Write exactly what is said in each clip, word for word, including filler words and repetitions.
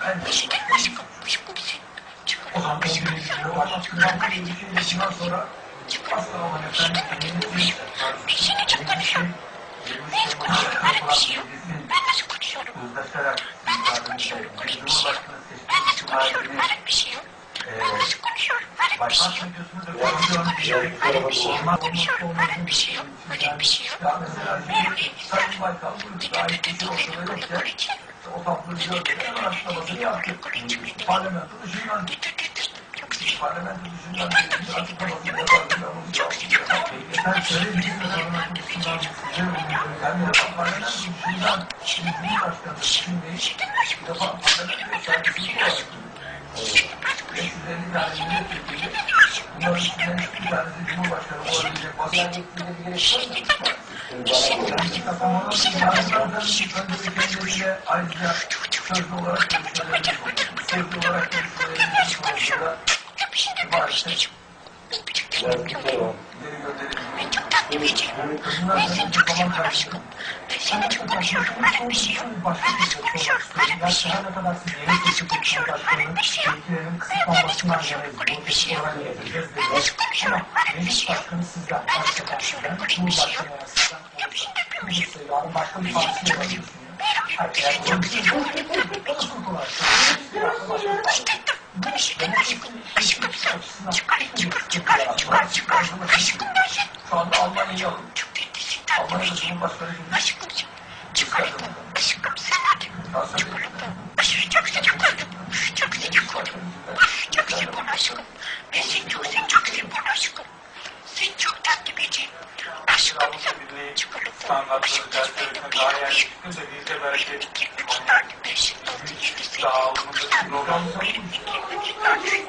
Beşiktaş aşkım. Aşkım sen. O zaman Aşkım birinci sen. yılı başlatacağım. Bundan sonra asla ama efendim kendinizi Ben seni çok konuşuyorum. Ben hiç konuşuyorum. Böyle bir şey yok. Ben nasıl konuşuyorum? Ben nasıl konuşuyorum? Böyle bir şey yok. Ben nasıl konuşuyorum? Böyle bir şey yok. Ben nasıl konuşuyorum? Böyle bir şey yok. Ben nasıl konuşuyorum? Böyle bir şey yok. Konuşuyorum. Böyle bir şey yok. Böyle bir şey yok. Benim bir insan. Dikkat oluyor koleji. o tatlı bir araştırmasını yaptı. Parlamento dışından Çok sevdim. parlamento dışından bir açıklaması yapardı. Çok sevdim. Ben söylediğim parlamento dışından ben de parlamento dışından şimdi Cumhurbaşkanı şimdi bir defa parlamento servisini var. Sizlerin yani milletvekili bunların içinden bir tanesi Cumhurbaşkanı olabilecek vasıflarına gerek var. Ayrıca sözlü olarak görüşmelerimiz sözlü olarak görüşmelerimiz konusunda maalesef Ben çok tatlı bir şey. Ben seni çok seviyorum aşkım. Ben seni çok konuşuyorum. Böyle bir şey yok. Ben nasıl konuşuyorum? Böyle bir şey yok. Ben nasıl konuşuyorum? Böyle bir şey yok. Ben nasıl konuşuyorum? Böyle bir şey yok. Ben nasıl konuşuyorum? Böyle bir şey yok. Ben nasıl konuşuyorum? Böyle bir şey yok. Ya bir şey yapıyormuşum. Ben seni çok seviyorum. Ben seni çok seviyorum. İstedim. Konuşurken aşkım. Aşkım sen. Çıkar, çıkar, çıkar, çıkar, çıkar. Aşkım dersin. şu anda Almanya'yı alın. Çok tetlisin tatlı bir şey. Aşkım sen. Çikolata. Aşkım sen hadi. Çikolata. Aşırı çok sıcak oldum. Çok sıcak oldum. Çok sıcak oldum aşkım. Ben seni çok sen çok seviyorum aşkım. Sen çok tatlı bir şey. Aşkım sen. Çikolata. Aşkım sen benim bir bir. Bir iki üç dört beş altı yedi sekiz dokuz on. Bir iki üç dört beş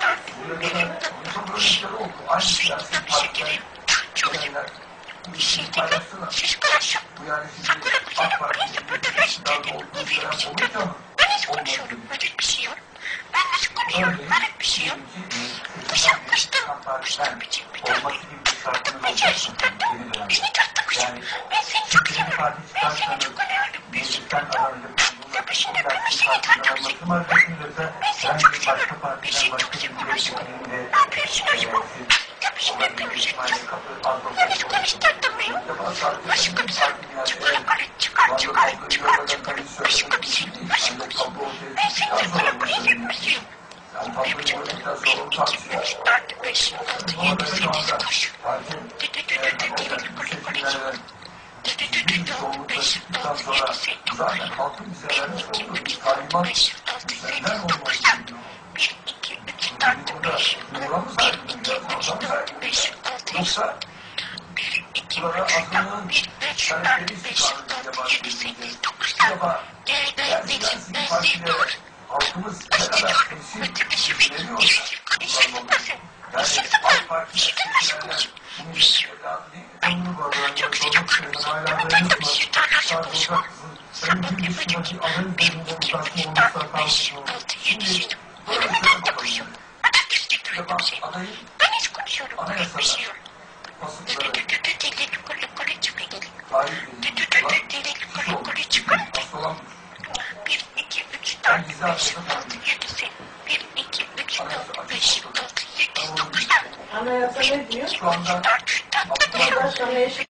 dört. Şurada bir şey gireyim. Çok seviyorum. Bir şey değil. Siz karışım. Sakura güzelim. Burası burada reçeteli. Bu benim için tadı. Ben nasıl konuşuyorum? Böyle bir şey yok. Ben nasıl konuşuyorum? Böyle bir şey yok. Kuşam kuştum. Kuştum için bir tatlıyım. Tatlım içersin tatlım. Beni tatlı kuşum. Ben seni çok seviyorum. Ben seni çok önemli. Ben seni tatlım. Yapışın öpümü seni tatlı kuşum. Ben seni çok seviyorum. Ben seni çok seviyorum aşkım. Ne yapıyorsun aşkım? Yapışın öpümü seni tatlım. Nasıl konuşturdun beni? Aşkım sen. Çıkar çıkar çıkar çıkar çıkar. Aşkım sen. Aşkım sen. Ben seni çıkar buraya yapmışım. Bir buçuk dört, bir, iki, üç, dört, beş, altı, yedi, sekiz, dokuz. Dede dede dede dede kule kuleci. Dede dede dört, beş, altı, yedi, sekiz, dokuz. Bir, iki, üç, dört, beş, altı, sekiz, dokuz. Bir, iki, üç, dört, beş. Bir, iki, üç, dört, beş, altı, yedi. Bir, iki, üç, dört, bir, beş, dört, beş, altı, yedi, sekiz, dokuz. Gel ben benim, ben seni dur. halkımız İşte dur. Ötümüzü bir, işte konuşalım nasıl? İşte zaman, işte nasıl konuşalım? İşte. Ay, çok sıcak. Ben de bir şey daha nasıl konuşalım? Sabah yapacağım. Bir, iki, üç, dört, beş, altı, yedi, sekiz. Ben de konuşuyorum. Atatürk teknolojim seni. Ben hiç konuşuyorum. Böyle bir şey yok. Dede dede dede dede kule kule çıkıyor. Dede dede dede kule kule çıkıyor. Bir, iki, üç, dört, beş, altı, yedi, sekiz. Bir, iki, üç, dört, beş, altı, yedi, dokuz. Anayasa Bir, ne diyor? iki, üç, dört, dört, beş,